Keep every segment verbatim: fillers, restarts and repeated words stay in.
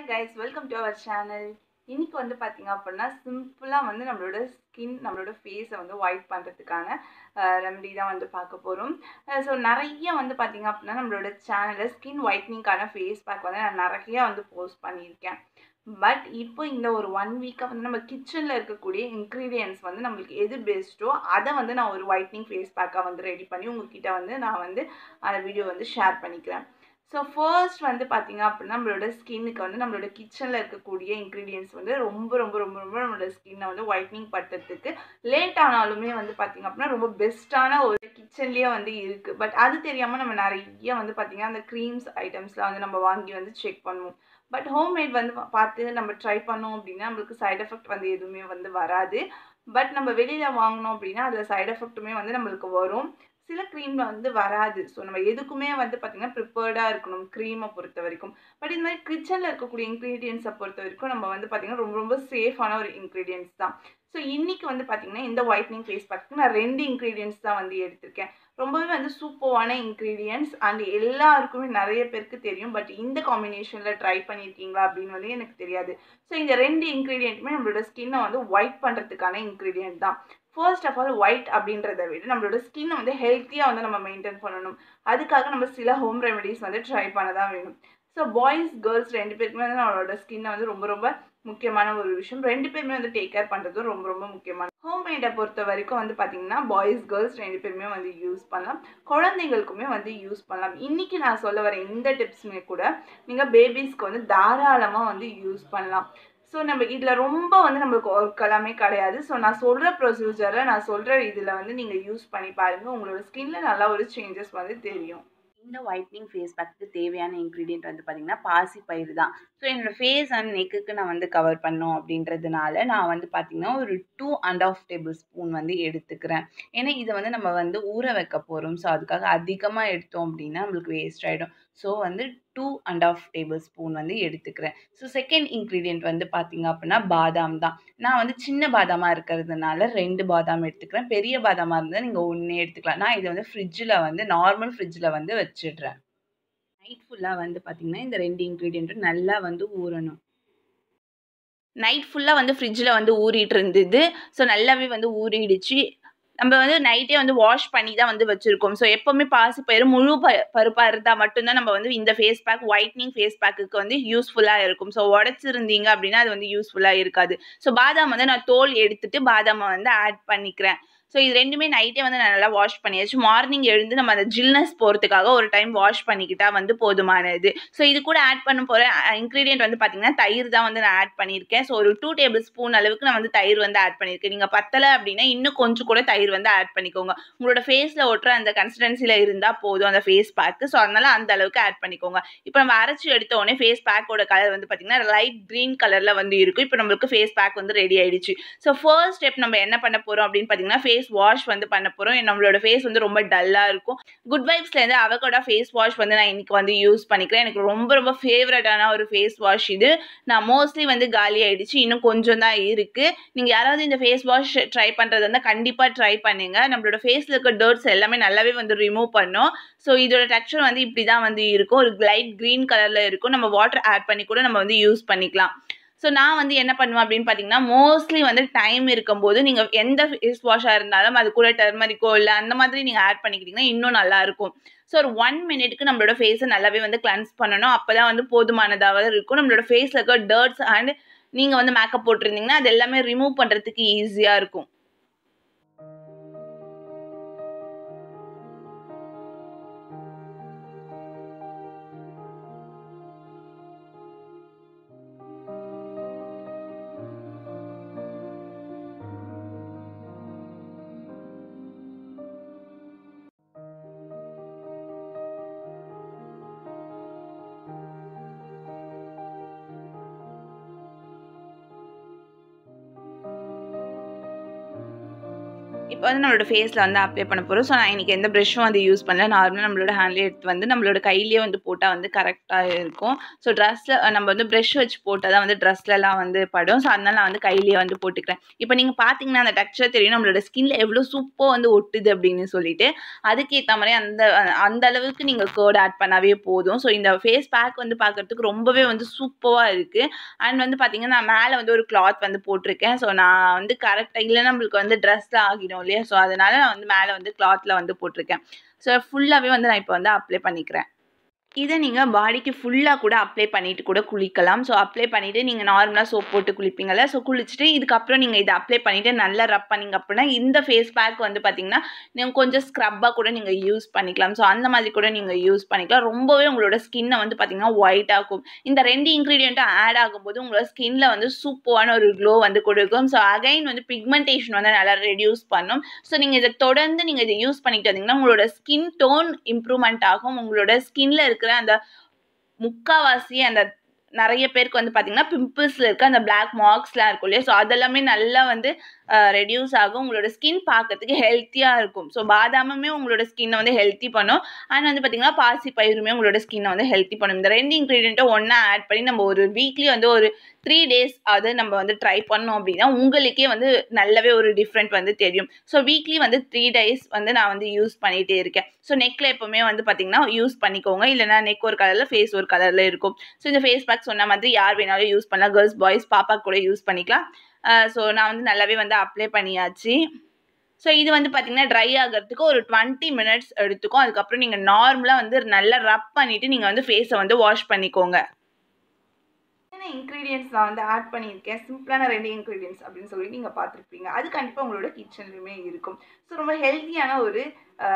guys, welcome to our channel. இன்னைக்கு வந்து பாத்தீங்க அப்படினா சிம்பிளா வந்து நம்மளோட ஸ்கின் நம்மளோட ஃபேஸை வந்து ஒயிட் பண்றதுக்கான ரெமெடி தான் வந்து பார்க்க போறோம். சோ நிறைய வந்து பாத்தீங்க அப்படினா நம்மளோட சேனல்ல ஸ்கின் ஒயிட்னிங்கான ஃபேஸ் பேக் வந்து நான் நிறைய வந்து போஸ்ட் பண்ணியிருக்கேன். பட் இப்போ இந்த ஒரு ஒன் வீக்கா வந்து நம்ம கிச்சன்ல இருக்கக்கூடிய இன்கிரீடியன்ட்ஸ் வந்து நம்மளுக்கு எது பெஸ்ட்டோ அதை வந்து நான் ஒரு ஒயிட்னிங் ஃபேஸ் பேக்கா வந்து ரெடி பண்ணி உங்ககிட்ட வந்து நான் வந்து அந்த வீடியோ வந்து ஷேர் பண்ணிக்கிறேன். ஸோ ஃபர்ஸ்ட் வந்து பார்த்தீங்க அப்படின்னா நம்மளோட ஸ்கின்னுக்கு வந்து நம்மளோட கிச்சனில் இருக்கக்கூடிய இன்க்ரீடியன்ட்ஸ் வந்து ரொம்ப ரொம்ப ரொம்ப ரொம்ப நம்மளோட ஸ்கின்னை வந்து ஒயிட்னிங் பண்ணுறதுக்கு லேட் ஆனாலுமே வந்து பார்த்தீங்க அப்படின்னா ரொம்ப பெஸ்ட்டான ஒரு கிச்சன்லேயே வந்து இருக்குது. பட் அது தெரியாமல் நம்ம நிறைய வந்து பார்த்தீங்கன்னா அந்த க்ரீம்ஸ் ஐட்டம்ஸ்லாம் வந்து நம்ம வாங்கி வந்து செக் பண்ணுவோம். பட் ஹோம்மேட் வந்து பார்த்து நம்ம ட்ரை பண்ணோம் அப்படின்னா நம்மளுக்கு சைட் எஃபெக்ட் வந்து எதுவுமே வந்து வராது. பட் நம்ம வெளியில் வாங்கினோம் அப்படின்னா அதில் சைட் எஃபெக்ட்டுமே வந்து நம்மளுக்கு வரும். சில க்ரீம்ல வந்து வராது. ஸோ நம்ம எதுக்குமே வந்து பார்த்தீங்கன்னா ப்ரிப்பேர்டாக இருக்கணும் க்ரீமை பொறுத்த வரைக்கும். பட் இந்த மாதிரி கிச்சனில் இருக்கக்கூடிய இன்க்ரீடியன்ஸை பொறுத்த வரைக்கும் நம்ம வந்து பார்த்தீங்கன்னா ரொம்ப ரொம்ப சேஃபான ஒரு இன்க்ரீடியன்ஸ் தான். ஸோ இன்னைக்கு வந்து பார்த்தீங்கன்னா இந்த ஒயிட்னிங் ஃபேஸ் பேக்கு நான் ரெண்டு இன்க்ரீடியன்ஸ் தான் வந்து எடுத்திருக்கேன். ரொம்பவே வந்து சூப்பரான இன்க்ரீடியன்ட்ஸ் அண்ட் எல்லாருக்குமே நிறைய பேருக்கு தெரியும். பட் இந்த காம்பினேஷனில் ட்ரை பண்ணியிருக்கீங்களா அப்படின்னு வந்து எனக்கு தெரியாது. ஸோ இந்த ரெண்டு இன்க்ரீடியண்ட்டுமே நம்மளோட ஸ்கின்னை வந்து ஒயிட் பண்ணுறதுக்கான இன்க்ரீடியன்ட் தான். ஃபர்ஸ்ட் ஆஃப் ஆல் ஒயிட் அப்படின்றத விட நம்மளோட ஸ்கின்னை வந்து ஹெல்த்தியாக வந்து நம்ம மெயின்டைன் பண்ணணும். அதுக்காக நம்ம சில ஹோம் ரெமெடிஸ் வந்து ட்ரை பண்ண தான் வேணும். ஸோ பாய்ஸ் கேர்ள்ஸ் ரெண்டு பேருக்குமே வந்து நம்மளோட ஸ்கின்னை வந்து ரொம்ப ரொம்ப முக்கியமான ஒரு விஷயம். ரெண்டு பேருமே வந்து டேக் கேர் பண்ணுறதும் ரொம்ப ரொம்ப முக்கியமான. ஹோம்மேடை பொறுத்த வரைக்கும் வந்து பார்த்தீங்கன்னா பாய்ஸ் கேர்ள்ஸ் ரெண்டு பேருமே வந்து யூஸ் பண்ணலாம். குழந்தைங்களுக்குமே வந்து யூஸ் பண்ணலாம். இன்னைக்கு நான் சொல்ல வர இந்த டிப்ஸுமே கூட நீங்கள் பேபிஸ்க்கு வந்து தாராளமாக வந்து யூஸ் பண்ணலாம். ஸோ நம்ம இதில் ரொம்ப வந்து நம்மளுக்கு ஒர்க் எல்லாமே கிடையாது. ஸோ நான் சொல்கிற ப்ரொசீஜரை நான் சொல்கிற இதில் வந்து நீங்கள் யூஸ் பண்ணி பாருங்கள். உங்களோட ஸ்கின்ல நல்லா ஒரு சேஞ்சஸ் வந்து தெரியும். இந்த ஒயிட்னிங் ஃபேஸ் பேக்கு தேவையான இன்க்ரீடியன்ட் வந்து பார்த்தீங்கன்னா பாசி பயிறு தான். ஸோ என்னோடய ஃபேஸ் அண்ட் நெக்குக்கு நான் வந்து கவர் பண்ணோம் அப்படின்றதுனால நான் வந்து பார்த்தீங்கன்னா ஒரு two and half table spoon வந்து எடுத்துக்கிறேன். ஏன்னா இதை வந்து நம்ம வந்து ஊற வைக்க போகிறோம். ஸோ அதுக்காக அதிகமாக எடுத்தோம் அப்படின்னா நம்மளுக்கு வேஸ்ட் ஆகிடும். ஸோ வந்து two and half table spoon வந்து எடுத்துக்கிறேன். ஸோ செகண்ட் இன்க்ரீடியன்ட் வந்து பார்த்தீங்க அப்படின்னா பாதாம் தான். நான் வந்து சின்ன பாதாமாக இருக்கிறதுனால ரெண்டு பாதாம் எடுத்துக்கிறேன். பெரிய பாதாமாக இருந்தால் நீங்கள் ஒன்றே எடுத்துக்கலாம். நான் இதை வந்து ஃப்ரிட்ஜில் வந்து நார்மல் ஃப்ரிட்ஜில் வந்து வச்சிடுறேன். நைட் ஃபுல்லாக வந்து பார்த்தீங்கன்னா இந்த ரெண்டு இன்க்ரீடியண்ட்டும் நல்லா வந்து ஊறணும். நைட் ஃபுல்லாக வந்து ஃப்ரிட்ஜில் வந்து ஊறிட்டு இருந்தது. ஸோ நல்லாவே வந்து ஊறிடுச்சு. நம்ம வந்து நைட்டே வந்து வாஷ் பண்ணி தான் வந்து வச்சுருக்கோம். ஸோ எப்போவுமே பாசிப்பயிறு முழு ப பருப்பாக இருந்தால் மட்டும்தான் நம்ம வந்து இந்த ஃபேஸ் பேக் ஒயிட்னிங் ஃபேஸ் பேக்குக்கு வந்து யூஸ்ஃபுல்லாக இருக்கும். ஸோ உடச்சிருந்தீங்க அப்படின்னா அது வந்து யூஸ்ஃபுல்லாக இருக்காது. ஸோ பாதாம் வந்து நான் தோல் எடுத்துட்டு பாதாமை வந்து ஆட் பண்ணிக்கிறேன். ஸோ இது ரெண்டுமே நைட்டே வந்து நான் நல்லா வாஷ் பண்ணியாச்சு. மார்னிங் எழுந்து நம்ம அந்த ஜில்னஸ் போகிறதுக்காக ஒரு டைம் வாஷ் பண்ணிக்கிட்டா வந்து போதுமானது. ஸோ இது கூட ஆட் பண்ண போகிற இன்க்ரீடியன்ட் வந்து பார்த்தீங்கன்னா தயிர் தான் வந்து நான் ஆட் பண்ணியிருக்கேன். ஸோ ஒரு டூ டேபிள் ஸ்பூன் அளவுக்கு நான் வந்து தயிர் வந்து ஆட் பண்ணியிருக்கேன். நீங்கள் பத்தலை அப்படின்னா இன்னும் கொஞ்சம் கூட தயிர் வந்து ஆட் பண்ணிக்கோங்க. உங்களோட ஃபேஸில் ஒட்டுற அந்த கன்சிஸ்டன்சியில் இருந்தால் போதும் அந்த ஃபேஸ் பேக்கு. ஸோ அதனால அந்த அளவுக்கு ஆட் பண்ணிக்கோங்க. இப்போ நம்ம அரைச்சி எடுத்த உடனே ஃபேஸ் பேக்கோட கலர் வந்து பார்த்தீங்கன்னா லைட் க்ரீன் கலரில் வந்து இருக்கும். இப்போ நம்மளுக்கு ஃபேஸ் பேக் வந்து ரெடி ஆயிடுச்சு. ஸோ ஃபர்ஸ்ட் ஸ்டெப் நம்ம என்ன பண்ண போகிறோம் அப்படின்னு பார்த்தீங்கன்னா ஃபேஸ் வாஷ் வந்து பண்ண போகிறோம். நம்மளோட ஃபேஸ் வந்து ரொம்ப டல்லாக இருக்கும். குட் வைப்ஸ்லேருந்து அவகோடா ஃபேஸ் வாஷ் வந்து நான் இன்னைக்கு வந்து யூஸ் பண்ணிக்கிறேன். எனக்கு ரொம்ப ரொம்ப ஃபேவரட்டான ஒரு ஃபேஸ் வாஷ் இது. நான் மோஸ்ட்லி வந்து காலி ஆயிடுச்சு. இன்னும் கொஞ்சம் தான் இருக்குது. நீங்கள் யாராவது இந்த ஃபேஸ் வாஷ் ட்ரை பண்ணுறது இருந்தால் கண்டிப்பாக ட்ரை பண்ணுங்க. நம்மளோட ஃபேஸில் இருக்க டர்ட்ஸ் எல்லாமே நல்லாவே வந்து ரிமூவ் பண்ணும். ஸோ இதோட டெக்ஸ்சர் வந்து இப்படி தான் வந்து இருக்கும். ஒரு லைட் க்ரீன் கலரில் இருக்கும். நம்ம வாட்டர் ஆட் பண்ணி கூட நம்ம வந்து யூஸ் பண்ணிக்கலாம். ஸோ நான் வந்து என்ன பண்ணுவேன் அப்படின்னு பார்த்தீங்கன்னா மோஸ்ட்லி வந்து டைம் இருக்கும்போது நீங்கள் எந்த ஃபேஸ் வாஷாக இருந்தாலும் அது கூட டர்மரிக்கோ இல்லை அந்த மாதிரி நீங்கள் ஆட் பண்ணிக்கிட்டிங்கன்னா இன்னும் நல்லாயிருக்கும். ஸோ ஒரு ஒன் மினிட்க்கு நம்மளோட ஃபேஸை நல்லாவே வந்து கிளென்ஸ் பண்ணணும். அப்போ தான் வந்து போதுமானதாக இருக்கும். நம்மளோட ஃபேஸில் இருக்க டர்ட்ஸ் அண்ட் நீங்கள் வந்து மேக்கப் போட்டிருந்தீங்கன்னா அது எல்லாமே ரிமூவ் பண்ணுறதுக்கு ஈஸியாக இருக்கும். இப்போ வந்து நம்மளோட ஃபேஸில் வந்து அப்ளை பண்ண போகிறோம். ஸோ நான் இன்றைக்கி எந்த ப்ரஷ்ஷும் வந்து யூஸ் பண்ணல. நார்மலாக நம்மளோட ஹேண்ட்லேயே எடுத்து வந்து நம்மளோட கையிலேயே வந்து போட்டால் வந்து கரெக்டாக இருக்கும். ஸோ ட்ரெஸ்ஸில் நம்ம வந்து ப்ரஷ் வச்சு போட்டால் தான் வந்து ட்ரெஸ்லலாம் வந்து படும். ஸோ அதனால நான் வந்து கையிலேயே வந்து போட்டுக்கிறேன். இப்போ நீங்கள் பார்த்தீங்கன்னா அந்த டெக்ஸ்சர் தெரியும் நம்மளோட ஸ்கின்ல எவ்வளோ சூப்பராக வந்து ஒட்டுது அப்படின்னு சொல்லிட்டு. அதுக்கேற்ற மாதிரி அந்த அந்த அளவுக்கு நீங்கள் கேர்ட் ஆட் பண்ணாவே போதும். ஸோ இந்த ஃபேஸ் பேக் வந்து பார்க்குறதுக்கு ரொம்பவே வந்து சூப்பராக இருக்குது. அண்ட் வந்து பார்த்தீங்கன்னா நான் மேலே வந்து ஒரு கிளாத் வந்து போட்டிருக்கேன். ஸோ நான் வந்து கரெக்டாக இல்லை நம்மளுக்கு வந்து ட்ரெஸ்ஸில் ஆகிடும் இல்லையா? ஸோ அதனால நான் வந்து மேலே வந்து கிளாத்தில் வந்து போட்டிருக்கேன். ஸோ ஃபுல்லாகவே வந்து நான் இப்போ வந்து அப்ளை பண்ணிக்கிறேன். இதை நீங்கள் பாடிக்கு ஃபுல்லாக கூட அப்ளை பண்ணிவிட்டு கூட குளிக்கலாம். ஸோ அப்ளை பண்ணிவிட்டு நீங்கள் நார்மலாக சோப் போட்டு குளிப்பீங்கள்ல, ஸோ குளிச்சுட்டு இதுக்கப்புறம் நீங்கள் இதை அப்ளை பண்ணிவிட்டு நல்லா ரப் பண்ணிங்க அப்படின்னா இந்த ஃபேஸ் பேக் வந்து பார்த்தீங்கன்னா நீங்கள் கொஞ்சம் ஸ்க்ரப்பாக கூட நீங்கள் யூஸ் பண்ணிக்கலாம். ஸோ அந்த மாதிரி கூட நீங்கள் யூஸ் பண்ணிக்கலாம். ரொம்பவே உங்களோட ஸ்கின்னை வந்து பார்த்தீங்கன்னா ஒயிட் ஆகும். இந்த ரெண்டு இன்க்ரீடியண்ட்டும் ஆட் ஆகும்போது உங்களோட ஸ்கின்ல வந்து சூப்பரான ஒரு க்ளோ வந்து கொடுக்கும். ஸோ அகைன் வந்து பிக்மெண்டேஷன் வந்து நல்லா ரெடியூஸ் பண்ணும். ஸோ நீங்கள் இதை தொடர்ந்து நீங்கள் இதை யூஸ் பண்ணிட்டு வந்தீங்கன்னா உங்களோட ஸ்கின் டோன் இம்ப்ரூவ்மெண்ட் ஆகும். உங்களோட ஸ்கின்ல இருக்க அந்த முக்காவாசி அந்த நிறைய பேருக்கு வந்து பார்த்தீங்கன்னா பிம்பிள்ஸ்ல இருக்க அந்த பிளாக் மார்க்ஸ்லாம் இருக்கும் இல்லையா? ஸோ அதெல்லாமே நல்லா வந்து ரெடியூஸ் ஆகும். உங்களோட ஸ்கின் பார்க்கறதுக்கு ஹெல்த்தியாக இருக்கும். ஸோ பாதாமுமே உங்களோட ஸ்கின்னை வந்து ஹெல்த்தி பண்ணும். அண்ட் வந்து பார்த்தீங்கன்னா பாசி பயிருமே உங்களோட ஸ்கின்னை வந்து ஹெல்த்தி பண்ணும். இந்த ரெண்டு இன்க்ரீடியண்ட்டும் ஒன்றா ஆட் பண்ணி நம்ம ஒரு வீக்லி வந்து ஒரு த்ரீ டேஸ் அது நம்ம வந்து ட்ரை பண்ணோம் அப்படின்னா உங்களுக்கே வந்து நல்லாவே ஒரு டிஃப்ரெண்ட் வந்து தெரியும். ஸோ வீக்லி வந்து த்ரீ டேஸ் வந்து நான் வந்து யூஸ் பண்ணிகிட்டே இருக்கேன். ஸோ நெக்கில் எப்போவுமே வந்து பார்த்தீங்கன்னா யூஸ் பண்ணிக்கோங்க. இல்லைனா நெக் ஒரு கலரில் ஃபேஸ் ஒரு கலரில் இருக்கும். ஸோ இந்த ஃபேஸ் பேக் சொன்ன மாதிரி யார் வேணாலும் யூஸ் பண்ணலாம். கேர்ள்ஸ் பாய்ஸ் பாப்பா கூட யூஸ் பண்ணிக்கலாம். ஸோ நான் வந்து நல்லாவே வந்து அப்ளை பண்ணியாச்சு. ஸோ இது வந்து பார்த்தீங்கன்னா ட்ரை ஆகிறதுக்கு ஒரு டுவெண்ட்டி மினிட்ஸ் எடுத்துக்கும். அதுக்கப்புறம் நீங்கள் நார்மலாக வந்து நல்லா ரப் பண்ணிவிட்டு நீங்கள் வந்து ஃபேஸை வந்து வாஷ் பண்ணிக்கோங்க. என்ன இன்க்ரீடியன்ட்ஸ் நான் வந்து ஆட் பண்ணியிருக்கேன், சிம்பிளான ரெண்டு இன்க்ரீடியன்ட்ஸ் அப்படின்னு சொல்லி நீங்கள் பார்த்துருப்பீங்க. அது கண்டிப்பாக உங்களோட கிச்சன்லையுமே இருக்கும். ஸோ ரொம்ப ஹெல்த்தியான ஒரு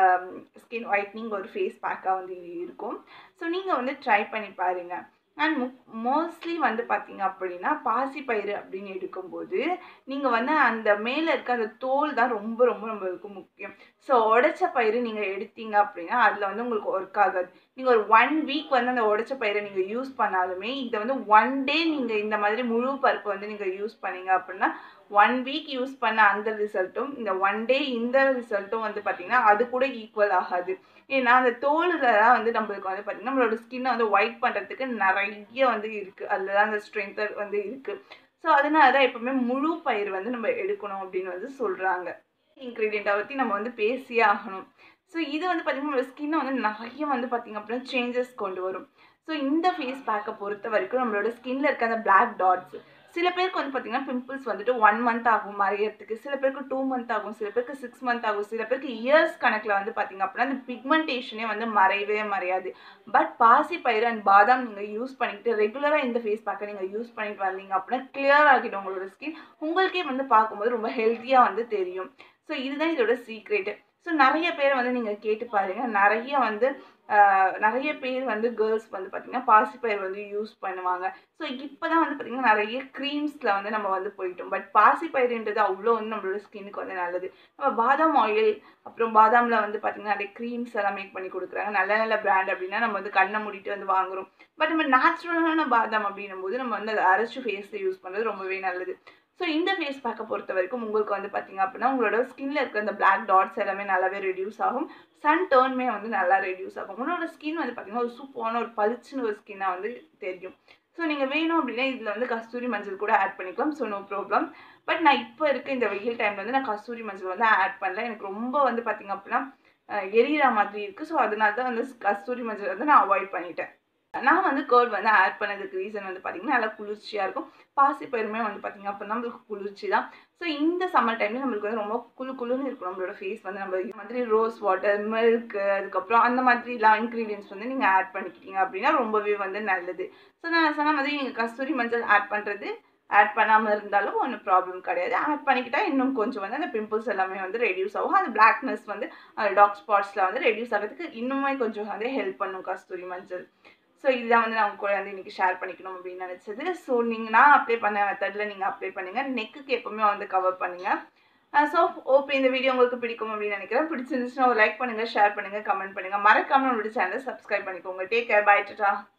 ஸ்கின் ஒயிட்னிங் ஒரு ஃபேஸ் பேக்காக வந்து இருக்கும். ஸோ நீங்கள் வந்து ட்ரை பண்ணி பாருங்கள். அண்ட் மோஸ்ட்லி வந்து பார்த்தீங்க அப்படின்னா பாசிப்பயிறு அப்படின்னு எடுக்கும்போது நீங்கள் வந்து அந்த மேலே இருக்க அந்த தோல் தான் ரொம்ப ரொம்ப நம்மளுக்கு முக்கியம். ஸோ உடைச்ச பயிறு நீங்கள் எடுத்தீங்க அப்படின்னா அதில் வந்து உங்களுக்கு ஒர்க் ஆகாது. நீங்கள் ஒரு ஒன் வீக் வந்து அந்த உடைச்ச பயிரை நீங்கள் யூஸ் பண்ணாலுமே இதை வந்து ஒன் டே நீங்கள் இந்த மாதிரி முழு பருப்பு வந்து நீங்கள் யூஸ் பண்ணீங்க அப்படின்னா ஒன் வீக் யூஸ் பண்ண அந்த ரிசல்ட்டும் இந்த ஒன் டே இந்த ரிசல்ட்டும் வந்து பார்த்தீங்கன்னா அது கூட ஈக்குவல் ஆகாது. ஏன்னா அந்த தோலில் தான் வந்து நம்மளுக்கு வந்து பார்த்தீங்கன்னா நம்மளோட ஸ்கின்னை வந்து ஒயிட் பண்ணுறதுக்கு நிறைய வந்து இருக்குது. அதில் தான் அந்த ஸ்ட்ரென்த்தர் வந்து இருக்குது. ஸோ அதனால தான் எப்பவுமே முழு பயிர் வந்து நம்ம எடுக்கணும் அப்படின்னு வந்து சொல்கிறாங்க. இன்க்ரீடியண்ட்டை பற்றி நம்ம வந்து பேசியே ஆகணும். ஸோ இது வந்து பார்த்திங்கன்னா நம்மளோட ஸ்கின்னை வந்து நிறைய வந்து பார்த்திங்க அப்படின்னா சேஞ்சஸ் கொண்டு வரும். ஸோ இந்த ஃபேஸ் பேக்கை பொறுத்த வரைக்கும் நம்மளோட ஸ்கின்ல இருக்க அந்த பிளாக் டாட்ஸ் சில பேருக்கு வந்து பார்த்தீங்கன்னா பிம்பிள்ஸ் வந்துட்டு ஒன் மந்த் ஆகும் மறையறதுக்கு, சில பேருக்கு டூ மந்த் ஆகும், சில பேருக்கு சிக்ஸ் மந்த் ஆகும், சில பேருக்கு இயர்ஸ் கணக்கில் வந்து பார்த்தீங்க அப்படின்னா அந்த பிக்மெண்டேஷனே வந்து மறையவே மறையாது. பட் பாசி பயிறு அண்ட் பாதாம் நீங்கள் யூஸ் பண்ணிட்டு ரெகுலராக இந்த ஃபேஸ் பேக்கை நீங்கள் யூஸ் பண்ணிட்டு வந்தீங்க அப்படின்னா கிளியர் ஆகிடும் உங்களோட ஸ்கின். உங்களுக்கே வந்து பார்க்கும்போது ரொம்ப ஹெல்த்தியாக வந்து தெரியும். ஸோ இதுதான் இதோட சீக்ரெட்டு. ஸோ நிறைய பேர் வந்து நீங்கள் கேட்டு பாருங்கள். நிறைய வந்து நிறைய பேர் வந்து கேர்ள்ஸ் வந்து பார்த்திங்கன்னா பாசிப்பயிர் வந்து யூஸ் பண்ணுவாங்க. ஸோ இப்போ தான் வந்து பார்த்திங்கன்னா நிறைய க்ரீம்ஸில் வந்து நம்ம வந்து போயிட்டோம். பட் பாசிப்பயிறுன்றது அவ்வளோ வந்து நம்மளோட ஸ்கின்னுக்கு வந்து நல்லது. நம்ம பாதாம் ஆயில் அப்புறம் பாதாமில் வந்து பார்த்திங்கன்னா நிறைய க்ரீம்ஸ் எல்லாம் மேக் பண்ணி கொடுக்குறாங்க. நல்ல நல்ல பிராண்ட் அப்படின்னா நம்ம வந்து கண்ணை மூடிட்டு வந்து வாங்குகிறோம். பட் நம்ம நேச்சுரலான பாதாம் அப்படின்னும் போது நம்ம வந்து அதை அரைச்சி ஃபேஸில் யூஸ் பண்ணுறது ரொம்பவே நல்லது. ஸோ இந்த ஃபேஸ் பேக்கை பொறுத்த வரைக்கும் உங்களுக்கு வந்து பார்த்தீங்க அப்படின்னா உங்களோட ஸ்கின்ல இருக்க அந்த பிளாக் டாட்ஸ் எல்லாமே நல்லாவே ரெடியூஸ் ஆகும். சன் டர்ன்மே வந்து நல்லா ரெடியூஸ் ஆகும். உங்களோட ஸ்கின் வந்து பார்த்தீங்கன்னா ஒரு சூப்பரான ஒரு பளிச்சுன்னு ஒரு ஸ்கின்னாக வந்து தெரியும். ஸோ நீங்கள் வேணும் அப்படின்னா இதில் வந்து கஸ்தூரி மஞ்சள் கூட ஆட் பண்ணிக்கலாம். So no problem. பட் நான் இப்போ இருக்க இந்த வெயில் டைமில் வந்து நான் கஸ்தூரி மஞ்சள் வந்து ஆட் பண்ணல. எனக்கு ரொம்ப வந்து பார்த்தீங்க அப்படின்னா எரியிற மாதிரி இருக்குது. ஸோ அதனால தான் வந்து கஸ்தூரி மஞ்சள் வந்து நான் அவாய்ட் பண்ணிட்டேன். நான் வந்து கேர்ட் வந்து ஆட் பண்ணதுக்கு ரீசன் வந்து பார்த்தீங்கன்னா நல்லா குளிர்ச்சியாக இருக்கும். பாசிப்பயிறுமே வந்து பார்த்தீங்க அப்படின்னா நம்மளுக்கு குளிர்ச்சி தான். ஸோ இந்த சம்மர் டைமில் நம்மளுக்கு வந்து ரொம்ப குளு குளுன்னு இருக்கும் நம்மளோட ஃபேஸ் வந்து. நம்ம இந்த மாதிரி ரோஸ் வாட்டர், மில்க்கு, அதுக்கப்புறம் அந்த மாதிரிலாம் இன்க்ரீடியன்ஸ் வந்து நீங்கள் ஆட் பண்ணிக்கிட்டீங்க அப்படின்னா ரொம்பவே வந்து நல்லது. ஸோ நான் சொன்ன மாதிரி நீங்கள் கஸ்தூரி மஞ்சள் ஆட் பண்ணுறது ஆட் பண்ணாமல் இருந்தாலும் ஒன்றும் ப்ராப்ளம் கிடையாது. ஆட் பண்ணிக்கிட்டால் இன்னும் கொஞ்சம் வந்து அந்த பிம்பிள்ஸ் எல்லாமே வந்து ரெடியூஸ் ஆகும். அந்த பிளாக்னஸ் வந்து டார்க் ஸ்பாட்ஸில் வந்து ரெடியூஸ் ஆகிறதுக்கு இன்னுமே கொஞ்சம் வந்து ஹெல்ப் பண்ணும் கஸ்தூரி மஞ்சள். ஸோ இதுதான் வந்து நான் உங்க கூட வந்து இன்றைக்கி ஷேர் பண்ணிக்கணும் அப்படின்னு நினச்சது. ஸோ நீங்கள் நான் அப்ளை பண்ண மெத்தடில் நீங்கள் அப்ளை பண்ணுங்கள். நெக்குக்கு எப்போவுமே வந்து கவர் பண்ணுங்கள். ஸோ ஓகே, இந்த வீடியோ உங்களுக்கு பிடிக்கும் அப்படின்னு நினைக்கிறேன். பிடிச்சிருந்துச்சுன்னா ஒரு லைக் பண்ணுங்கள், ஷேர் பண்ணுங்கள், கமெண்ட் பண்ணுங்கள். மறக்காமல் நம்மளோட சேனலை சப்ஸ்கிரைப் பண்ணிக்கோங்க. Take care, bye, Tata.